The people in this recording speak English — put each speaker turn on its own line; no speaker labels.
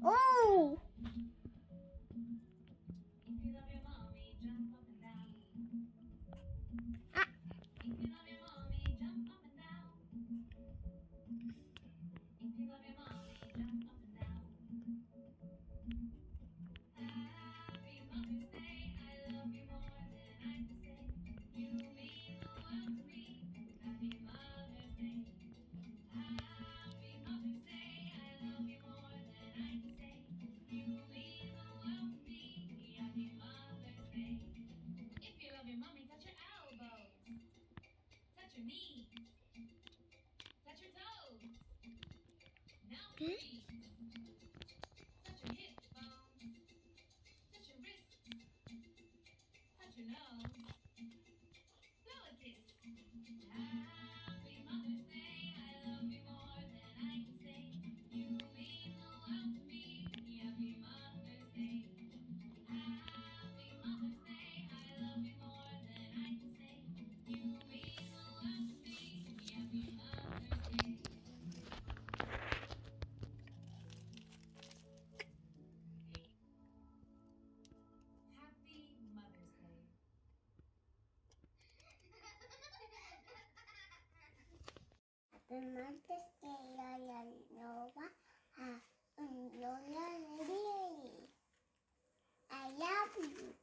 Oh!
If you love your mommy, jump up and down.
Ah.
If you love your mommy, jump up and down. If you love your mommy, jump up and down. Happy Mother's Day, I love you more than I can say. You mean the world to me. Happy Mother's Day. Happy Mother's Day, I love you more than I can say. You mean the world to me. Happy Mother's Day. If you love your mommy, touch your elbows, touch your knees, touch your toes. Now breathe. Touch your hip bones, touch your wrists, touch your nose. Blow a kiss. Happy Mother's Day, I love you more than I can say. You mean the world to me. Happy Mother's Day. Happy Mother's Day, I love you more than I can say. You mean the world to me. Happy Mother's Day. Happy Mother's Day.
Happy Mother's Day, Lola Nova. Lola Lily. I love you.